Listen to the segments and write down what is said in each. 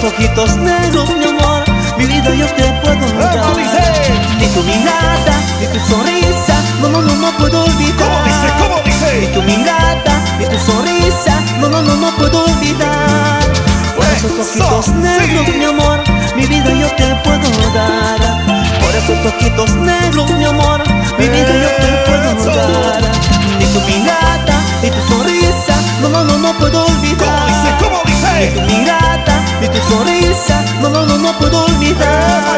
esos ojitos negros, mi amor, mi vida yo te puedo dar. Ni tu mirada, ni tu sonrisa, no, no, no, no puedo olvidar. ¿Cómo dice? Ni tu mirada, ni tu sonrisa, no, no, no, no puedo olvidar. Por esos ojitos negros, mi amor, mi vida yo te puedo dar. Por esos ojitos negros, mi amor, mi vida yo te puedo dar. Ni tu mirada, ni tu sonrisa, no, no, no, no puedo olvidar. ¿Cómo dice? Ni tu mirada, ni tu sonrisa, no, no, no, no puedo olvidar.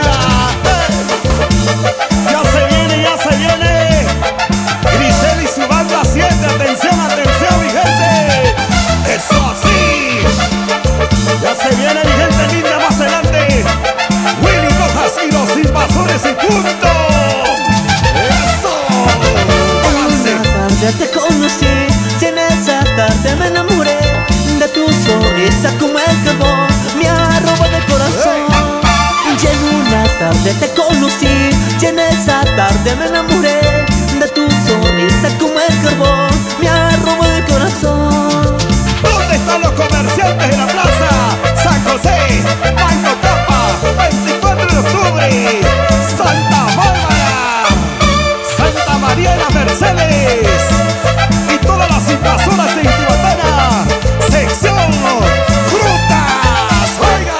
Ya se viene Grisel y su banda 7. Atención, atención, mi gente. Eso sí. Ya se viene, mi gente linda, más adelante. Willy Rojas y los invasores y punto. Eso. Una tarde te conocí, y en esa tarde me enamoré de tu sonrisa como el carbón, me arroba del corazón. Y en una tarde te conocí, y en esa tarde me enamoré de tu sonrisa como el carbón, me arroba del corazón. ¿Dónde están los comerciantes de la plaza? San José, Banco Capa, 24 de octubre, Santa Bárbara, Santa María de las Mercedes y todas las invasoras de Intihuatana, sección frutas. Oiga,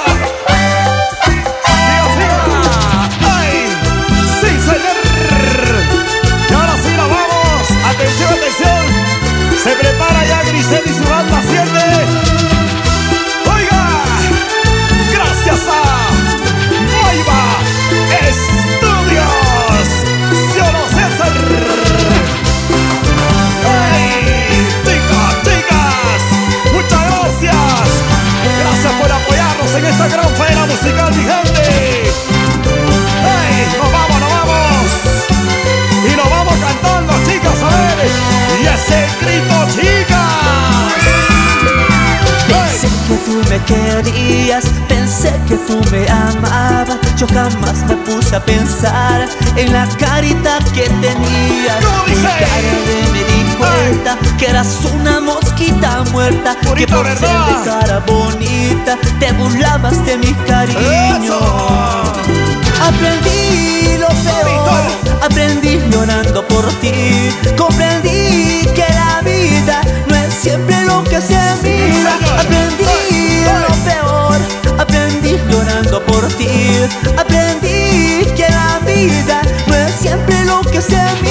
¡ay! ¡Sí, señor! Y ahora sí nos vamos. Atención, atención. Se prepara ya Grisel y su banda 7. Oiga, gracias a Maiva Estudios, Cielo César. ¡Hey! Chicas, muchas gracias. Gracias por apoyarnos en esta gran feria musical, mi gente. ¡Hey! Nos vamos. Y nos vamos cantando, chicas, a ver. Y ese grito, chicas. Pensé que tú me querías, pensé que tú me amabas. Yo jamás me puse a pensar en la carita que tenías. Muy tarde me di cuenta que eras una mosquita muerta, que por ser de cara bonita te burlabas de mi cariño. Aprendí lo peor, aprendí llorando por ti. Comprendí que la vida no es siempre lo que se mira. Aprendí lo peor, aprendí llorando por ti. Aprendí que la vida no es siempre lo que se mira.